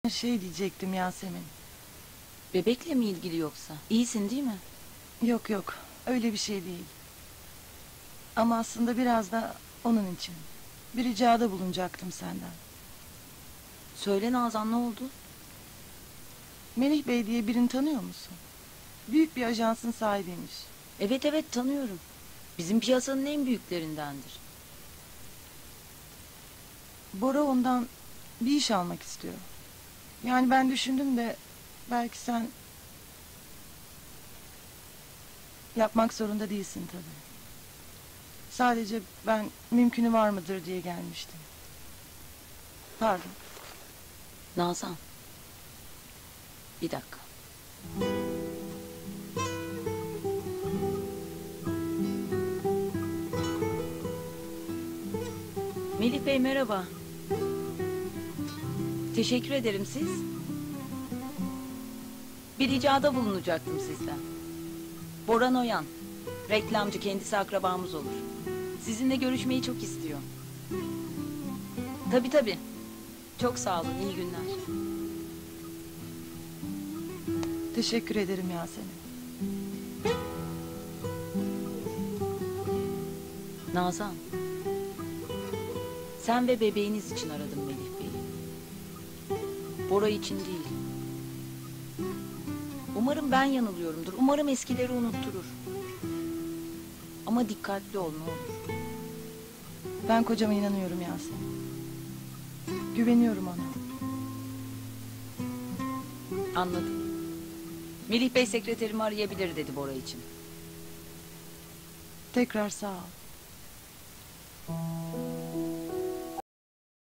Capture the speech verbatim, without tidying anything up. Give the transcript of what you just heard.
Şey diyecektim Yasemin. Bebekle mi ilgili yoksa? İyisin değil mi? Yok yok, öyle bir şey değil. Ama aslında biraz da onun için. Bir ricada bulunacaktım senden. Söyle Nazan, ne oldu? Melih Bey diye birini tanıyor musun? Büyük bir ajansın sahibiymiş. Evet evet, tanıyorum. Bizim piyasanın en büyüklerindendir. Bora ondan bir iş almak istiyor. Yani ben düşündüm de belki sen... Yapmak zorunda değilsin tabii. Sadece ben mümkünü var mıdır diye gelmiştim. Pardon. Nazan. Bir dakika. Melih Bey merhaba. Teşekkür ederim, siz? Bir ricada bulunacaktım sizden. Boran Oyan. Reklamcı, kendisi akrabamız olur. Sizinle görüşmeyi çok istiyor. Tabii tabii. Çok sağ olun, iyi günler. Teşekkür ederim Yasemin. Nazan. Sen ve bebeğiniz için aradım Melih Bey'i. Bora için değil. Umarım ben yanılıyorumdur. Umarım eskileri unutturur. Ama dikkatli ol ne olur. Ben kocama inanıyorum Yasemin. Güveniyorum ona. Anladım. Melih Bey sekreterimi arayabilir dedi Bora için. Tekrar sağ ol.